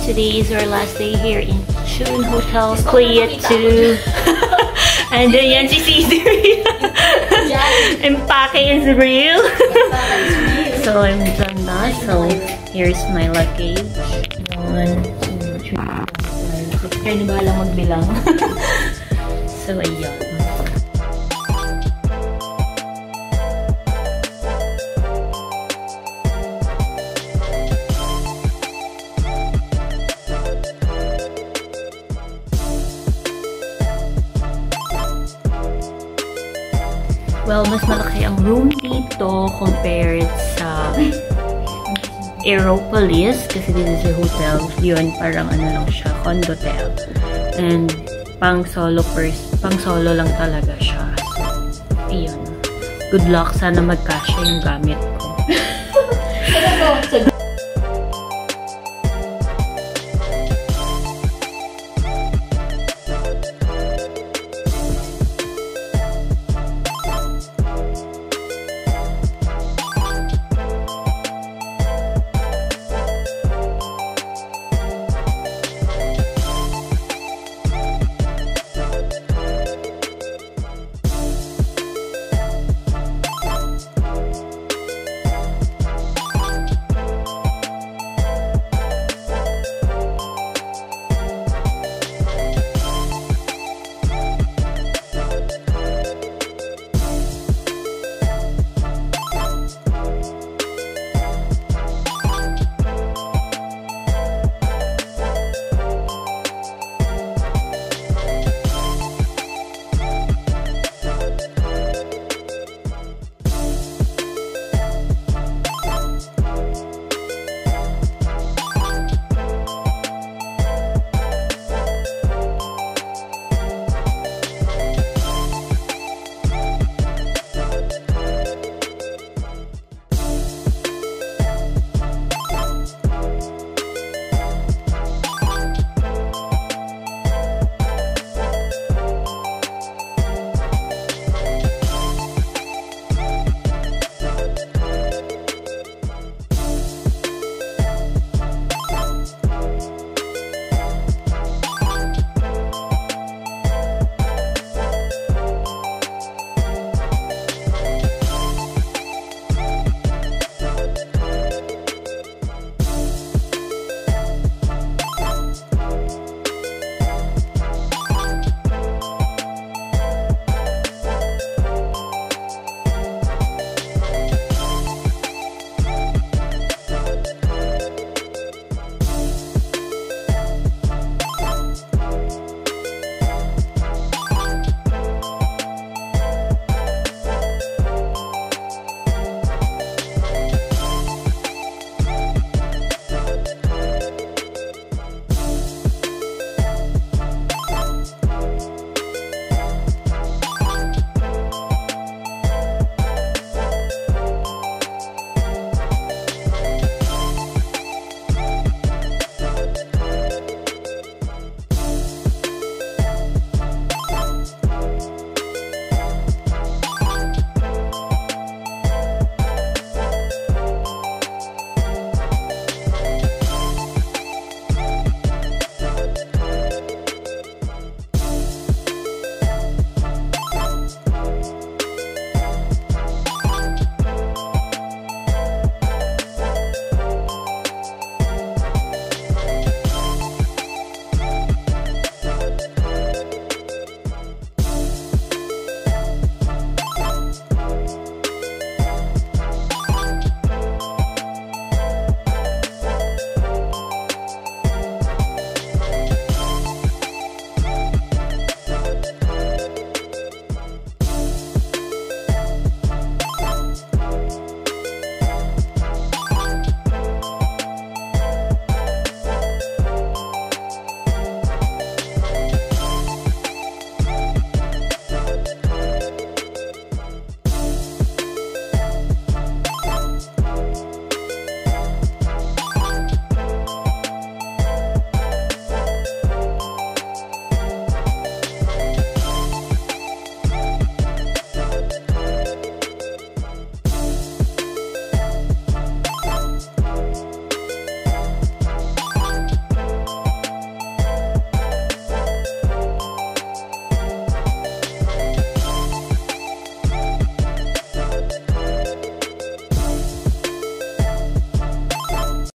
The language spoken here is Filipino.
Today is our last day here in Chun Hotel, Kuwait too. And then yan si Caesar. Empake is real. So I'm done na. So here's my luggage. 1, 2, 3, 4, 5, 6. Kaya na bahala magbilang. So ayan. Well, mas malaki ang room dito compared sa Aeropolis kasi this is a hotel. Yun, parang ano lang siya, condotel. And pang solo lang talaga siya. So, ayun. Good luck. Sana magkasya yung gamit ko.